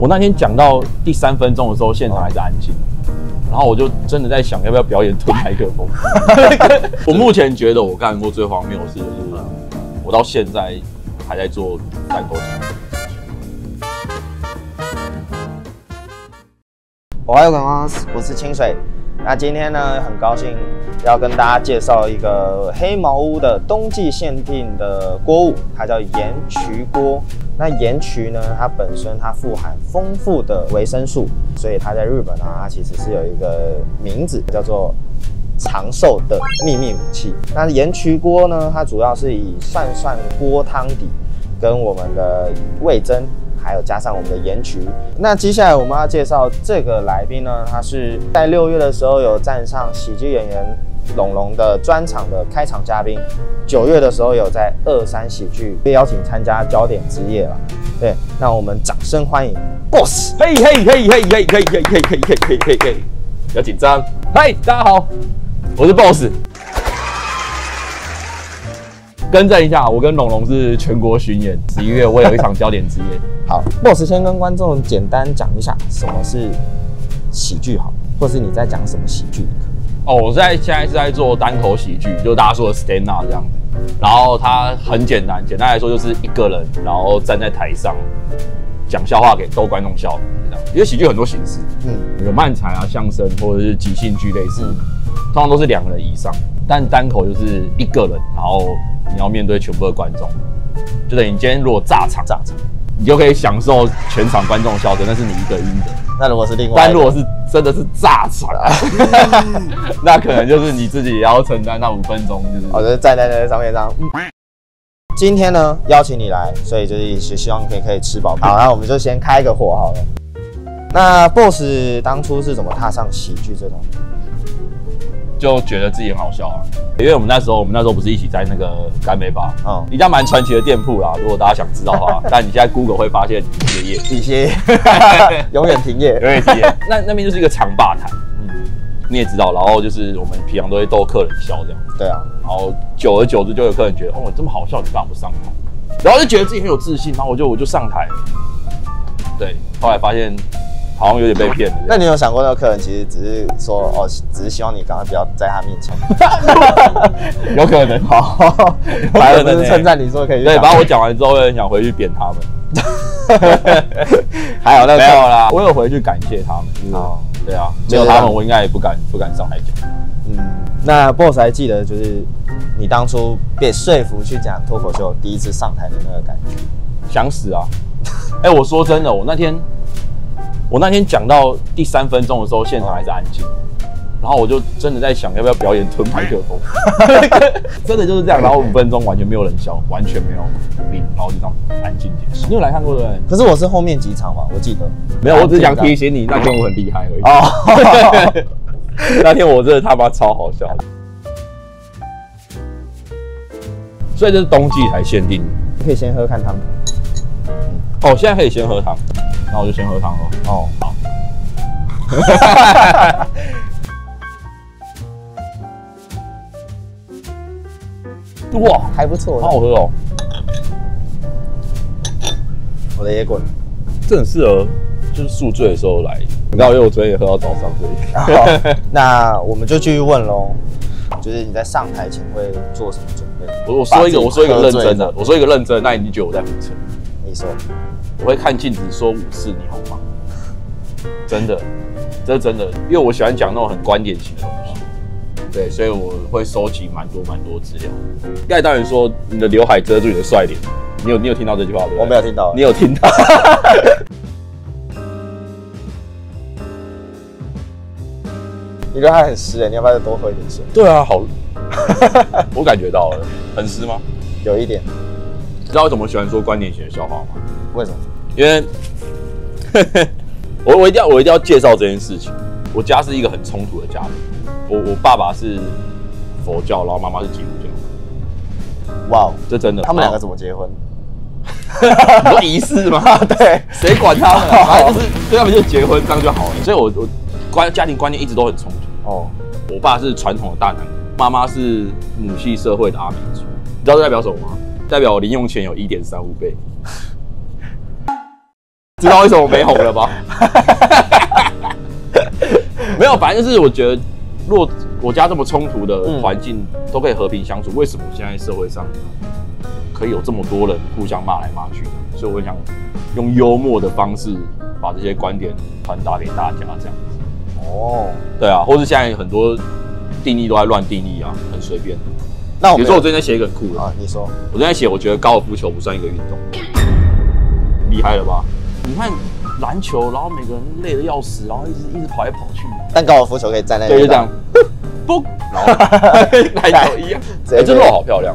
我那天讲到第3分钟的时候，现场还是安静，然后我就真的在想，要不要表演吞麦克风。我目前觉得我干过最荒谬的事，就是我到现在还在做单口节目。 おはようございます，我是清水。那今天呢，很高兴要跟大家介绍一个黑茅屋的冬季限定的锅物，它叫盐焗锅。那盐焗呢，它本身它富含丰富的维生素，所以它在日本它其实是有一个名字叫做长寿的秘密武器。那盐焗锅呢，它主要是以涮锅汤底跟我们的味噌，还有加上我们的盐焗。那接下来我们要介绍这个来宾呢，他是在6月的时候有站上喜剧演员龙龙的专场的开场嘉宾，9月的时候有在23喜剧被邀请参加焦点之夜了。对，那我们掌声欢迎 Boss。 嘿，不要紧张。嗨，大家好，我是 Boss。更正一下，我跟龙龙是全国巡演，11月我有一场焦点之夜。 好 ，Boss 先跟观众简单讲一下什么是喜剧好，或是你在讲什么喜剧？ 哦，我现在是在做单口喜剧，就大家说的 stand up 这样子。然后它很简单，简单来说就是一个人，然后站在台上讲笑话给逗观众笑，这样。因为喜剧很多形式，有漫才啊、相声或者是即兴剧类似，通常都是2人以上。但单口就是一个人，然后你要面对全部的观众，就等于你今天如果炸场，你就可以享受全场观众笑声，那是你一个赢的。 那如果是另外， 但如果是真的是炸场，那可能就是你自己也要承担那5分钟， 就是站在那上面这样。今天呢邀请你来，所以就是希望可以吃饱。好，那我们就先开个火好了。那 Boss 当初是怎么踏上喜剧这种？ 就觉得自己很好笑啊，因为我们那时候不是一起在那个干杯吧，一家蛮传奇的店铺啦。如果大家想知道的话，但你现在 Google 会发现底歇业， 永远停业， 那边就是一个长吧台，你也知道，然后就是我们平常都会逗客人笑这样，对啊，然后久而久之就有客人觉得，哦，你这么好笑，你干嘛不上台？然后就觉得自己很有自信，然后我就上台了，对，后来发现。好像有点被骗了。 那你有想过，那个客人其实只是说，哦，只是希望你赶快不要在他面前。 有可能，好， 反正就是称赞你说可以。 对，把我讲完之后，很想回去扁他们。 还有那个没有啦，我有回去感谢他们。哦，对啊，没有他们，我应该也不敢上台讲。 那 Boss 还记得就是你当初被说服去讲脱口秀第一次上台的那个感觉？ 想死啊！哎，我说真的，我那天讲到第3分钟的时候，现场还是安静，然后我就真的在想，要不要表演吞麦克风？真的就是这样，然后5分钟完全没有人笑，完全没有零，然后就这样安静结束。你有来看过对不对？ 可是我是后面几场嘛，我记得没有，我只是想提醒你，那天我很厉害而已。哦，那天我真的他妈超好笑的，所以这是冬季才限定。 你可以先喝看汤。 哦，现在可以先喝汤。那我就先喝汤了。哦，好。哇， 还不错， 好好喝哦。 我的也滚， 这很适合就是宿醉的时候来。你知道，因为我昨天也喝到早上，所以。 好，那我们就继续问喽。就是你在上台前会做什么准备？ 我说一个认真的，我说一个认真的，那你就觉得我在胡扯。 你说。我会看镜子说5次你好吗？真的，这是真的，因为我喜欢讲那种很观点型的东西，对，所以我会收集蛮多资料。刚才当然说你的刘海遮住你的帅脸，你有听到这句话对不对？ 我没有听到， 你有听到？ 你刘海很湿你要不要再多喝一点水？ 对啊，好，我感觉到了，很湿吗？ 有一点。 你知道为什么喜欢说观点型的笑话吗？ 为什么？ 因为我一定要介绍这件事情。我家是一个很冲突的家庭，我爸爸是佛教，然后妈妈是基督教。哇，这真的。 他们2个怎么结婚？ 你说仪式吗？对，谁管他们？反正就是对他们就结婚这样就好了。所以我家庭观念一直都很冲突。哦，我爸是传统的大男人，妈妈是母系社会的阿美族。你知道这代表什么吗？代表我零用钱有1.35倍。 知道为什么我没红了吧？没有，反正就是我觉得，若国家这么冲突的环境都可以和平相处，为什么现在社会上可以有这么多人互相骂来骂去的？所以我想用幽默的方式把这些观点传达给大家，这样子。哦，对啊，或是现在很多定义都在乱定义啊，很随便。那比如说我最近在写一个很酷的啊， 你说， 我最近在写，我觉得高尔夫球不算一个运动，厉害了吧？你看篮球，然后每个人累得要死，然后一直跑来跑去， 但高尔夫球可以站在对，就这样，嘣，然后篮球一样，这肉好漂亮。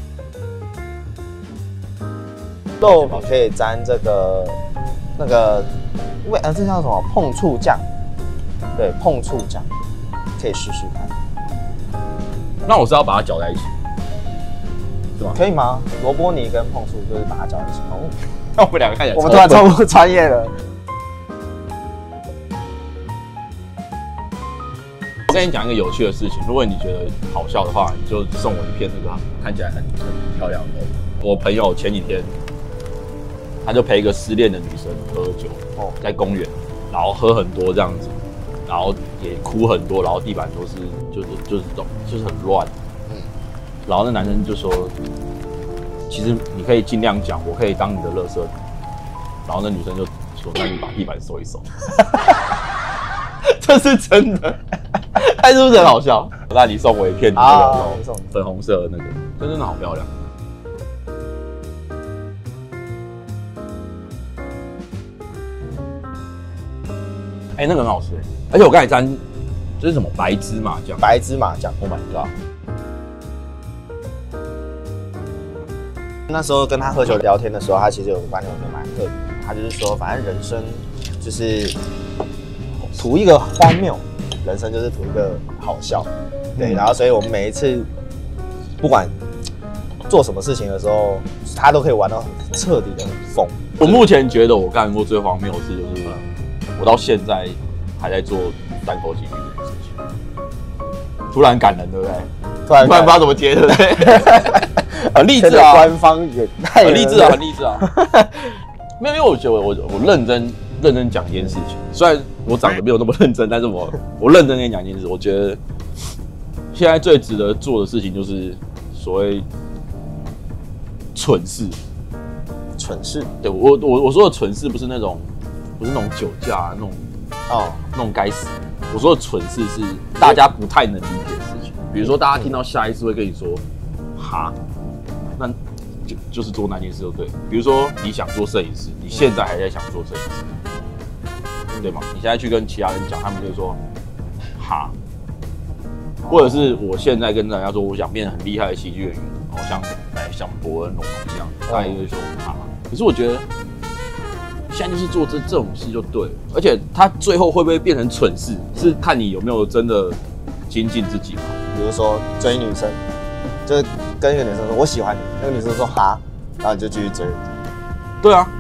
肉可以沾这个那个这叫什么碰触酱？对，碰触酱可以试试看。 那我是要把它搅在一起，是吗？ 可以吗？萝卜泥跟碰触就是把它搅在一起。哦， 那我们两个看起来， 我们突然超不专业了。 我跟你讲一个有趣的事情，如果你觉得好笑的话，你就送我一片那个看起来很漂亮的。我朋友前几天，他就陪一个失恋的女生喝酒，在公园，然后喝很多这样子，然后也哭很多，然后地板都是就是很乱，然后那男生就说，其实你可以尽量讲，我可以当你的垃圾桶，然后那女生就说，那你把地板收一收，这是真的，是不是很好笑？那你送我一片你那个粉红色的那个，这真的好漂亮。那个很好吃而且我刚才沾这是什么白芝麻酱？ 白芝麻酱 ，Oh my god！ 那时候跟他喝酒聊天的时候，他其实有个观点，我觉得蛮特别的。他就是说，反正人生就是图一个荒谬，人生就是图一个好笑，对。然后，所以我们每一次不管做什么事情的时候，他都可以玩到很彻底的很疯。 我目前觉得我干过最荒谬的事就是。我到现在还在做单口喜剧这件事情，突然感人，对不对？突然不知道怎么接，对不对？很励志啊！ 官方也太很励志啊，很励志啊！没有，因为我觉得我认真讲一件事情，虽然我长得没有那么认真，但是我认真跟你讲一件事，我觉得现在最值得做的事情就是所谓蠢事。 蠢事？ 对，我说的蠢事不是那种。不是那种酒驾那种该死。我说的蠢事是大家不太能理解的事情，比如说大家听到下一次会跟你说，哈，那就是做那件事就对了。比如说你想做摄影师，你现在还在想做摄影师，对吗？你现在去跟其他人讲，他们就会说，哈，或者是我现在跟大家说，我想变成很厉害的喜剧演员，像伯恩龙一样，大家就会说哈。可是我觉得。现在就是做这种事就对了，而且他最后会不会变成蠢事，是看你有没有真的精进自己嘛。 比如说追女生，就是跟一个女生说我喜欢你，那个女生说哈，然后你就继续追。 对啊，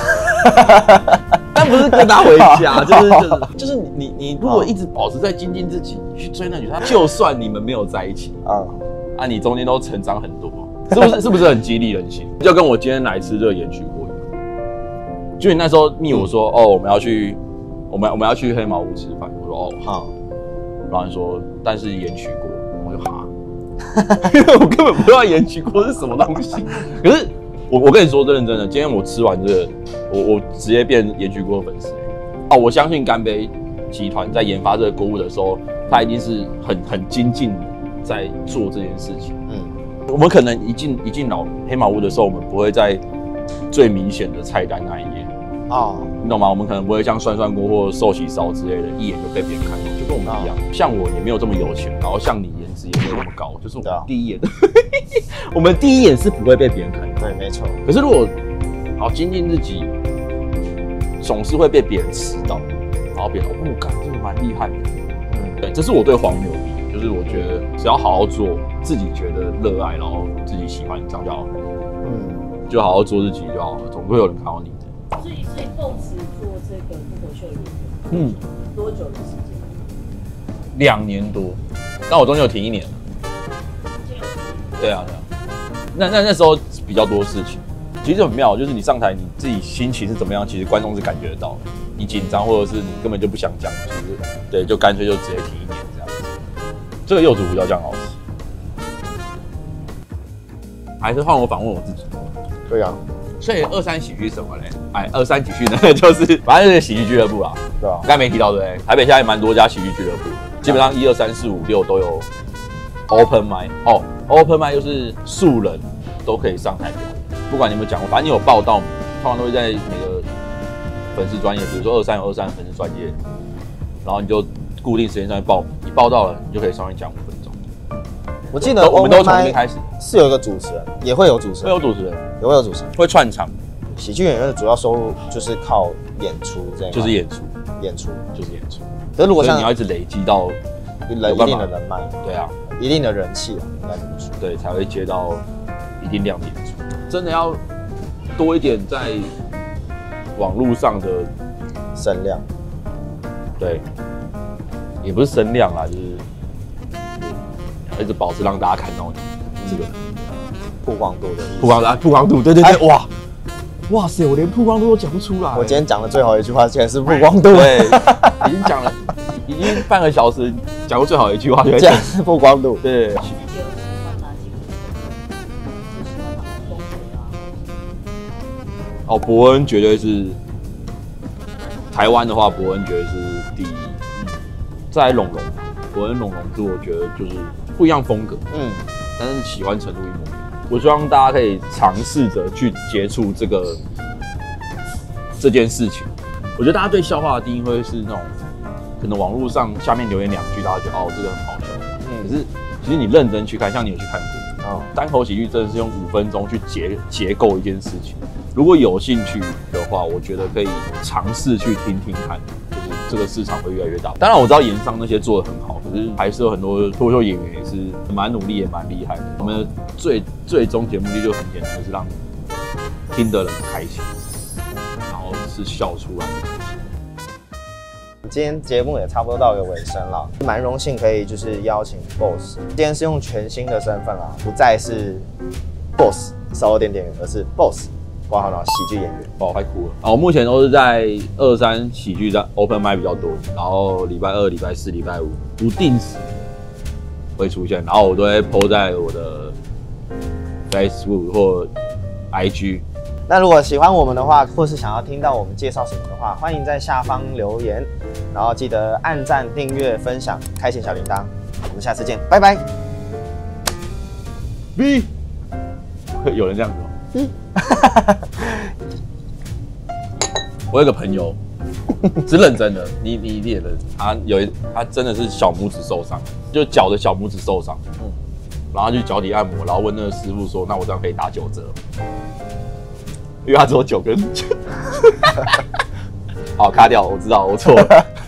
但不是跟他回家，就是你如果一直保持在精进自己，你去追那女生，就算你们没有在一起你中间都成长很多，是不是很激励人心？就跟我今天来吃这个盐焗锅。就你那时候密我说我们要去黑毛屋吃饭，我说好，然后你说但是盐焗锅，我就哈，因为我根本不知道盐焗锅是什么东西。可是我跟你说认真的，今天我吃完这个，我直接变盐焗锅的粉丝。我相信干杯集团在研发这个锅物的时候，他一定是很精进在做这件事情。我们可能一进老黑毛屋的时候，我们不会在最明显的菜单那一页。你懂吗？我们可能不会像涮涮锅或寿喜烧之类的，一眼就被别人看到，就跟我们一样。像我也没有这么有钱，然后像你颜值也没有那么高，就是我们第一眼，我们第一眼是不会被别人看到。 对，没错。 可是如果好精进自己，总是会被别人吃到，然后别人干这个蛮厉害的。对，这是我对荒谬的理解，就是我觉得只要好好做，自己觉得热爱，然后自己喜欢，这样就好。就好好做自己就好了，总会有人看到你的。 所以构思做这个脱口秀演员，多久的时间 ？2年多，但我中间有停1年了。对啊。那时候比较多事情， 其实很妙，就是你上台你自己心情是怎么样，其实观众是感觉得到的。你紧张或者是你根本就不想讲，其实对，就干脆就直接提一点这样子。这个柚子胡椒酱好吃。还是换我反问我自己。 对啊。 所以23喜剧是什么嘞？哎，23喜剧呢，就是反正就是喜剧俱乐部啦。 对啊。 刚才没提到对不对？台北现在蛮多家喜剧俱乐部，基本上1、2、3、4、5、6都有 open mic。哦 ，open mic 就是素人都可以上台表演，不管你有没有讲过，反正你有报到名，通常都会在每个粉丝专业，比如说23有23粉丝专业，然后你就固定时间上去报名，你报到了，你就可以上去讲5分钟。 我记得我们都从这边开始， 是有一个主持人，也会有主持人， 会有主持人， 也会有主持人， 会串场。 喜剧演员的主要收入就是靠演出这样， 就是演出， 就是演出。 可是如果像你要一直累积到一定的人脉， 对啊， 一定的人气啊，应该这么说， 对，才会接到一定量的演出。真的要多一点在网络上的声量， 对，也不是声量啦，就是一直保持让大家看到你这个曝光度的曝光度，对对对，哇塞，我连曝光度都讲不出来。 我今天讲的最后一句话，竟然是曝光度， 对，已经讲了，已经半个小时讲过最好的一句话， 竟然是曝光度， 对。哦，伯恩绝对是台湾的话，伯恩绝对是第一。再来龙龙，伯恩龙龙是我觉得就是不一样风格，但是喜欢程度一模一样。我希望大家可以尝试着去接触这件事情。我觉得大家对笑话的定义会是那种，可能网络上下面留言2句，大家觉得哦这个很好笑，可是其实你认真去看，像你有去看过，单口喜剧真的是用5分钟去结构一件事情。如果有兴趣的话，我觉得可以尝试去听听看，就是这个市场会越来越大。当然我知道盐商那些做得很好，可是还是有很多脱口秀演员也是蛮努力也蛮厉害的。我们的最终节目就很简单，就是让听的人开心，然后是笑出来的东西。 今天节目也差不多到一个尾声了，蛮荣幸可以就是邀请 Boss， 今天是用全新的身份啦，不再是 Boss 烧肉店店员，而是 Boss。挂号了喜剧演员， 太酷了！我目前都是在2、3喜剧在 open mic 比较多，然后礼拜2、礼拜4、礼拜5不定时会出现，然后我都会 po 在我的 Facebook 或 IG。 那如果喜欢我们的话，或是想要听到我们介绍什么的话，欢迎在下方留言，然后记得按赞、订阅、分享、开启小铃铛。我们下次见，拜拜。 V， 有人这样子吗？我有个朋友是认真的，你也认，他真的是小拇指受伤，就脚的小拇指受伤，然后他去脚底按摩，然后问那个师傅说：“那我这样可以打9折？”因为他只有9根。好，卡掉，我知道我错了。